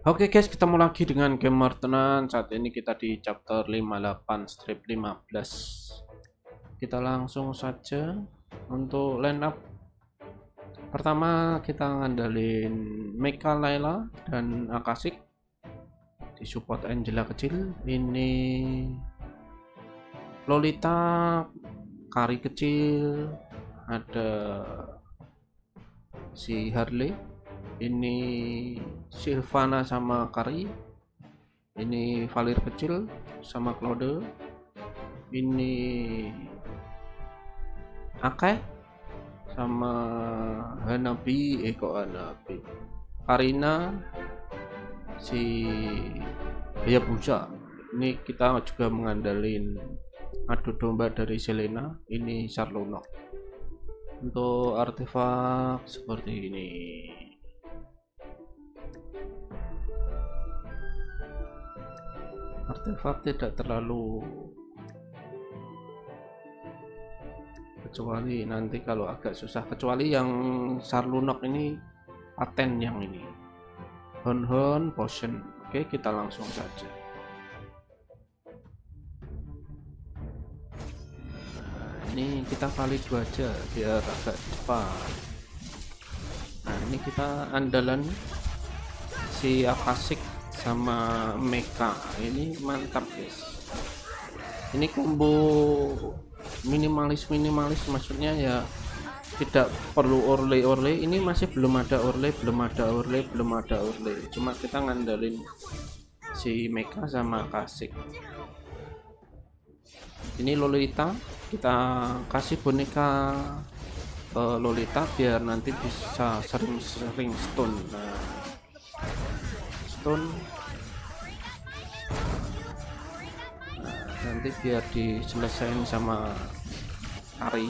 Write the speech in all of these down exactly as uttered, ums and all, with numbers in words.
Oke guys, ketemu lagi dengan Gamer Tenan. Saat ini kita di chapter lima puluh delapan strip lima belas. Kita langsung saja untuk line up. Pertama kita ngandelin Mecha Layla dan Akasik. Di support Angela kecil. Ini Lolita, Kari kecil, ada si Harley. Ini Sylvana sama Kari. Ini Valir kecil sama Claude. Ini Ake sama Hanabi, eh kok Hanabi, Karina, si Hayabusa. Ini kita juga mengandalkan adu domba dari Selena. Ini Charlotte. Untuk artefak seperti ini. Artefak tidak terlalu, kecuali nanti kalau agak susah, kecuali yang Sarlunok ini paten yang ini Hon Hon Potion. Oke, kita langsung saja. Nah, ini kita kali dua aja biar agak cepat. Nah, ini kita andalan si Akasik sama Mecha. Ini mantap guys, ini combo minimalis minimalis maksudnya ya, tidak perlu orle orle. Ini masih belum ada orle belum ada orle belum ada orle cuma kita ngandelin si Mecha sama Akasik. Ini Lolita, kita kasih boneka uh, Lolita biar nanti bisa sering-sering stun. Nah, stun nanti biar diselesain sama Kari.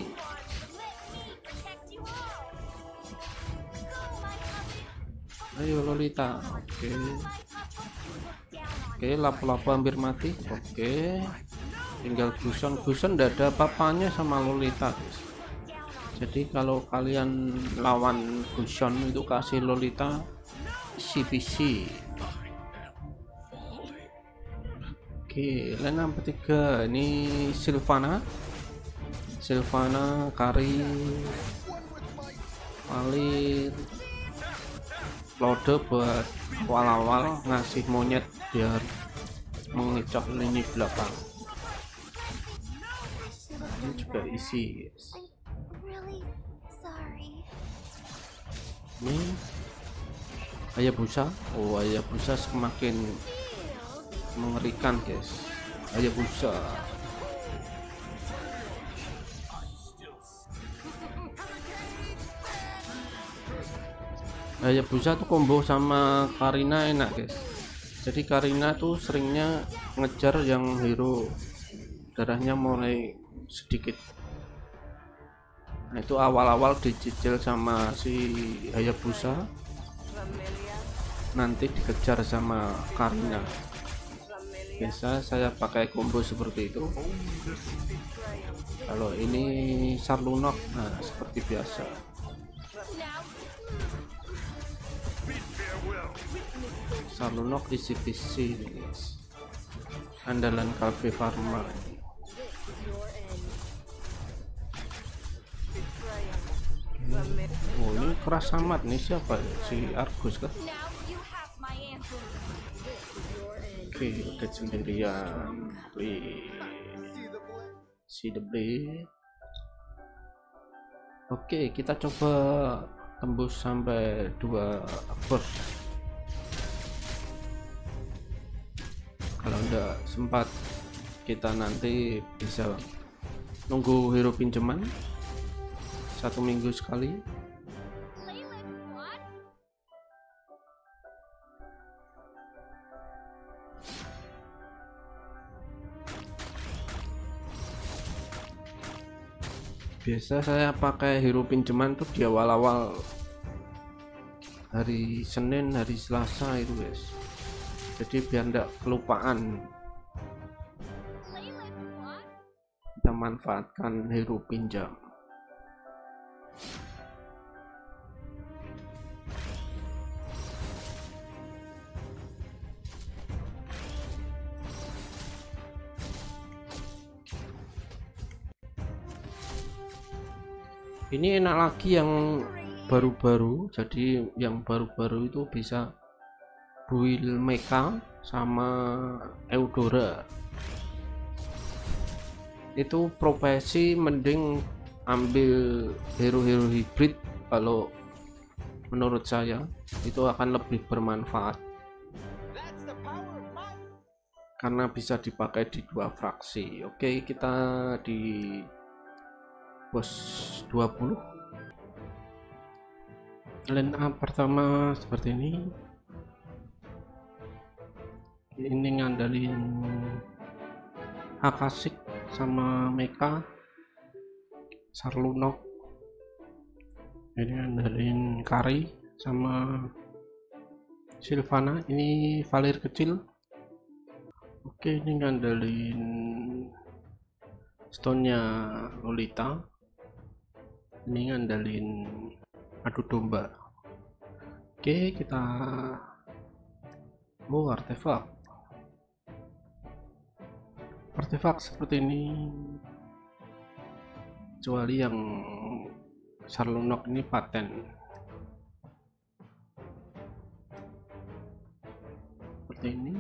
Ayo Lolita. Oke oke, lapo-lapo hampir mati. Oke, tinggal Gusion. Gusion tidak ada apa-apanya sama Lolita guys. Jadi kalau kalian lawan Gusion itu kasih Lolita C P C. Oke, line yang ketiga ini Sylvana, Sylvana, Kari, Valir, Claude buat awal-awal ngasih monyet biar mengecoh lini belakang. Nah, ini juga isi. Ini Hayabusa. Oh, Hayabusa semakin mengerikan guys. Hayabusa. Hayabusa tuh combo sama Karina enak guys. Jadi Karina tuh seringnya ngejar yang hero darahnya mulai sedikit. Nah, itu awal-awal dicicil sama si Hayabusa, nanti dikejar sama Karina. Biasa saya pakai combo seperti itu. Kalau ini Sarlunok, nah seperti biasa. Sarlunok isi P C guys, andalan Kalbe Pharma. Oh, ini keras amat nih, siapa si Argus kan? Oke, udah sendirian. Wih, si the blade. Oke, kita coba tembus sampai dua burst. Kalau enggak sempat, kita nanti bisa nunggu hero pinjaman satu minggu sekali. Biasa saya pakai hero pinjaman tuh di awal-awal hari Senin, hari Selasa itu guys. Jadi biar enggak kelupaan, kita manfaatkan hero pinjam. Ini enak lagi yang baru-baru, jadi yang baru-baru itu bisa build mecha sama Eudora. Itu profesi mending ambil hero-hero hybrid, kalau menurut saya itu akan lebih bermanfaat karena bisa dipakai di dua fraksi. Oke, kita di bos dua puluh. Line up pertama seperti ini. Ini ngandelin Akasik sama Mecha, Sarlunok. Ini ngandelin Kari sama Sylvana. Ini Valir kecil. Oke, ini ngandelin stone-nya Lolita. Ini ngandelin adu domba. Oke, kita oh artefak artefak seperti ini, kecuali yang Sarlunok ini paten. Seperti ini.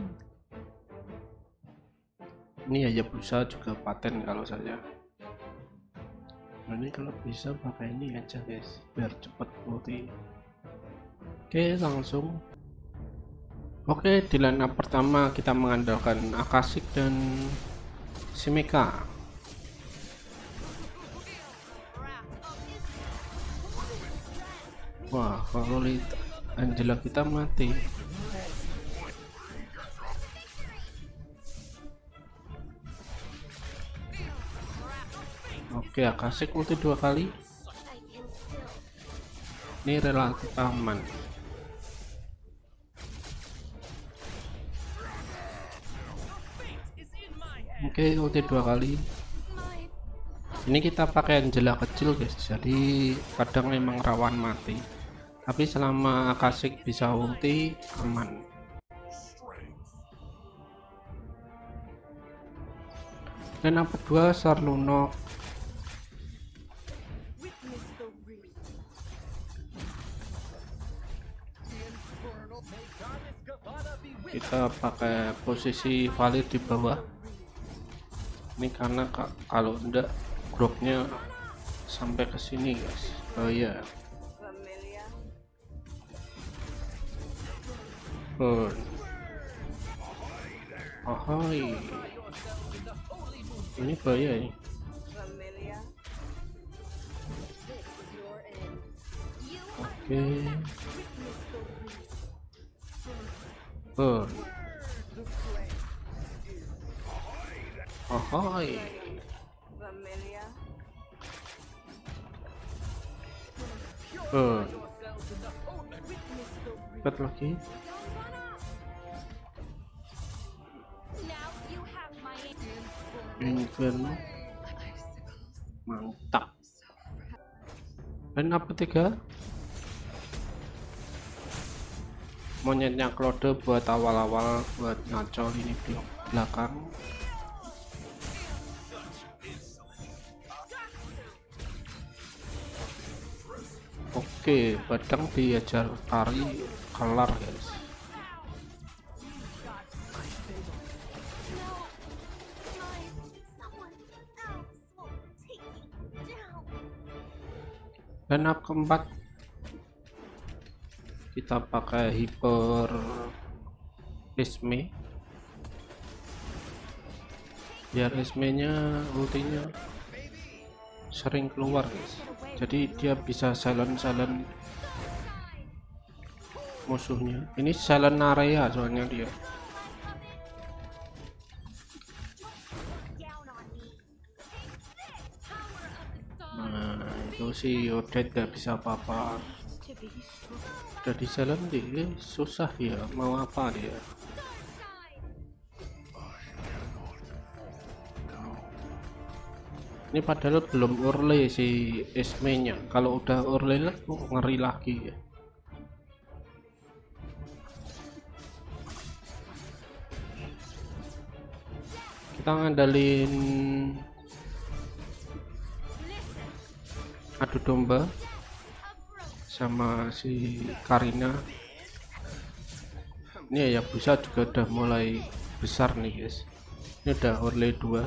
Ini Hayabusa juga paten kalau saya. Nah, ini kalau bisa pakai ini aja guys, biar cepet multi. Oke, langsung. Oke, di line up pertama kita mengandalkan Akasik dan si Mecha. Wah, kalau lihat Angela kita mati. Oke, Akasik ulti dua kali. Ini relatif aman. Oke, ulti dua kali. Ini kita pakai Angela kecil guys, jadi kadang memang rawan mati, tapi selama Akasik bisa ulti aman. Dan yang kedua Sarlunok. Kita pakai posisi Valir di bawah. Ini karena kalau enggak groknya sampai ke sini guys. Oh iya. Burn. Ahoy. Ini bahaya ini. Oke. Burn. Ahoy. Burn. Cepat lagi. Inferno. Mantap. Dan apa ketiga? Monyetnya Claude buat awal-awal, buat ngaco ini blok belakang. Oke, badang diajar tari kelar guys. Dan up keempat kita pakai Hyper Esme, biar Esme nya ultinya sering keluar guys, jadi dia bisa silent silent musuhnya. Ini silent area soalnya dia. Nah itu si Odette gak bisa apa-apa, udah di silent dia susah, dia mau apa dia. Ini padahal belum urle si Esme nya, kalau udah urle lah ngeri lagi ya. Kita ngandalin adu domba sama si Karina. Ini ya Busa juga udah mulai besar nih guys. Ini udah Orle dua.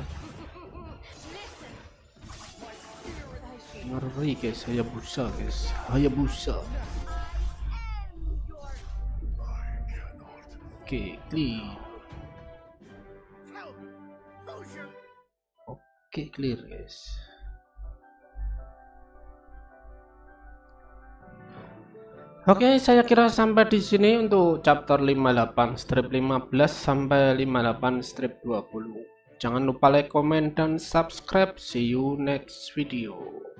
Ngeri guys, Hayabusa guys, Hayabusa. Oke, clear. Oke, clear guys. Oke, saya kira sampai di sini untuk chapter lima puluh delapan strip lima belas sampai lima puluh delapan strip dua puluh. Jangan lupa like, comment, dan subscribe. See you next video.